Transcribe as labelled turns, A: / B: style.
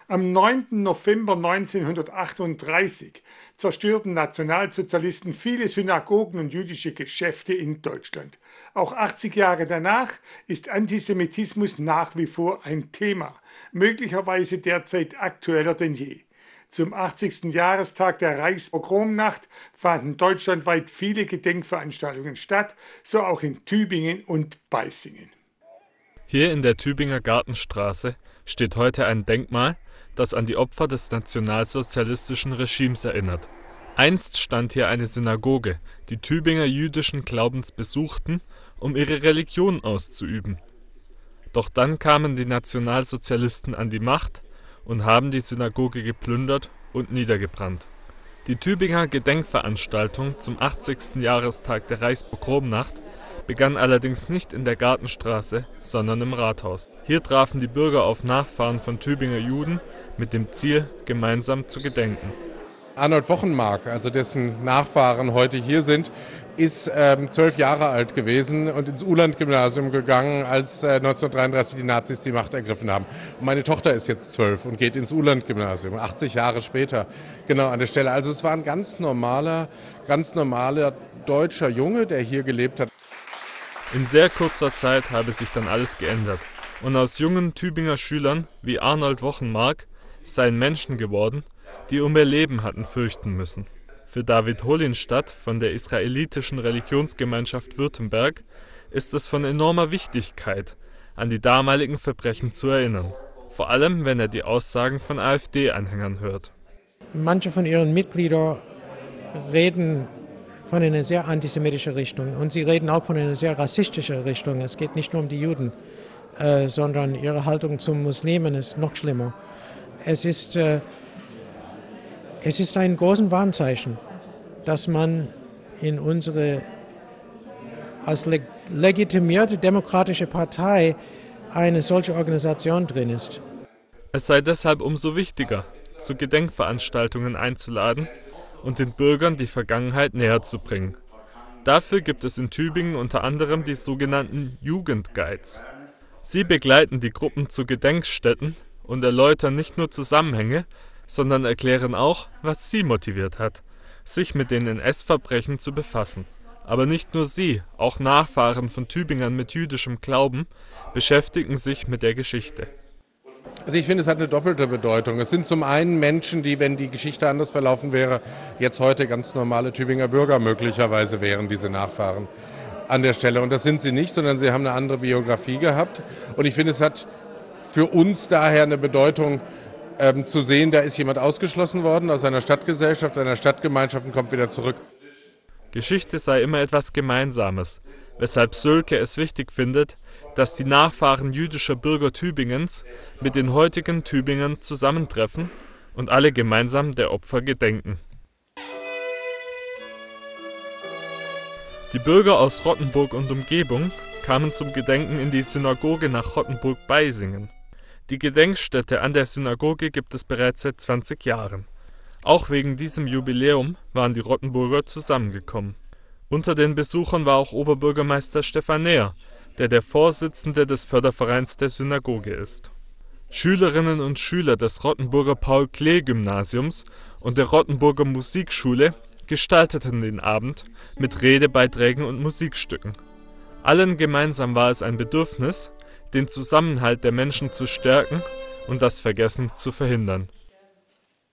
A: Am 9. November 1938 zerstörten Nationalsozialisten viele Synagogen und jüdische Geschäfte in Deutschland. Auch 80 Jahre danach ist Antisemitismus nach wie vor ein Thema, möglicherweise derzeit aktueller denn je. Zum 80. Jahrestag der Reichspogromnacht fanden deutschlandweit viele Gedenkveranstaltungen statt, so auch in Tübingen und Beisingen.
B: Hier in der Tübinger Gartenstraße steht heute ein Denkmal, das an die Opfer des nationalsozialistischen Regimes erinnert. Einst stand hier eine Synagoge, die Tübinger jüdischen Glaubens besuchten, um ihre Religion auszuüben. Doch dann kamen die Nationalsozialisten an die Macht und haben die Synagoge geplündert und niedergebrannt. Die Tübinger Gedenkveranstaltung zum 80. Jahrestag der Reichspogromnacht begann allerdings nicht in der Gartenstraße, sondern im Rathaus. Hier trafen die Bürger auf Nachfahren von Tübinger Juden mit dem Ziel, gemeinsam zu gedenken.
C: Arnold Wochenmark, also dessen Nachfahren heute hier sind, ist 12 Jahre alt gewesen und ins Uhland-Gymnasium gegangen, als 1933 die Nazis die Macht ergriffen haben. Und meine Tochter ist jetzt 12 und geht ins Uhland-Gymnasium, 80 Jahre später, genau an der Stelle. Also es war ein ganz normaler deutscher Junge, der hier gelebt hat.
B: In sehr kurzer Zeit habe sich dann alles geändert und aus jungen Tübinger Schülern wie Arnold Wochenmark seien Menschen geworden, die um ihr Leben hatten fürchten müssen. Für David Holinstadt von der Israelitischen Religionsgemeinschaft Württemberg ist es von enormer Wichtigkeit, an die damaligen Verbrechen zu erinnern. Vor allem, wenn er die Aussagen von AfD-Anhängern hört.
D: Manche von ihren Mitgliedern reden von einer sehr antisemitischen Richtung und sie reden auch von einer sehr rassistischen Richtung. Es geht nicht nur um die Juden, sondern ihre Haltung zum Muslimen ist noch schlimmer. Es ist ein großes Warnzeichen, dass man in unsere als legitimierte demokratische Partei eine solche Organisation drin ist.
B: Es sei deshalb umso wichtiger, zu Gedenkveranstaltungen einzuladen und den Bürgern die Vergangenheit näher zu bringen. Dafür gibt es in Tübingen unter anderem die sogenannten Jugendguides. Sie begleiten die Gruppen zu Gedenkstätten und erläutern nicht nur Zusammenhänge, sondern erklären auch, was sie motiviert hat, sich mit den NS-Verbrechen zu befassen. Aber nicht nur sie, auch Nachfahren von Tübingern mit jüdischem Glauben beschäftigen sich mit der Geschichte.
C: Also ich finde, es hat eine doppelte Bedeutung. Es sind zum einen Menschen, die, wenn die Geschichte anders verlaufen wäre, jetzt heute ganz normale Tübinger Bürger möglicherweise wären, diese Nachfahren an der Stelle. Und das sind sie nicht, sondern sie haben eine andere Biografie gehabt. Und ich finde, es hat für uns daher eine Bedeutung, zu sehen, da ist jemand ausgeschlossen worden aus einer Stadtgesellschaft, einer Stadtgemeinschaft und kommt wieder zurück.
B: Geschichte sei immer etwas Gemeinsames, weshalb Sölke es wichtig findet, dass die Nachfahren jüdischer Bürger Tübingens mit den heutigen Tübingern zusammentreffen und alle gemeinsam der Opfer gedenken. Die Bürger aus Rottenburg und Umgebung kamen zum Gedenken in die Synagoge nach Rottenburg-Beisingen. Die Gedenkstätte an der Synagoge gibt es bereits seit 20 Jahren. Auch wegen diesem Jubiläum waren die Rottenburger zusammengekommen. Unter den Besuchern war auch Oberbürgermeister Stefan Neher, der Vorsitzende des Fördervereins der Synagoge ist. Schülerinnen und Schüler des Rottenburger Paul-Klee-Gymnasiums und der Rottenburger Musikschule gestalteten den Abend mit Redebeiträgen und Musikstücken. Allen gemeinsam war es ein Bedürfnis, den Zusammenhalt der Menschen zu stärken und das Vergessen zu verhindern.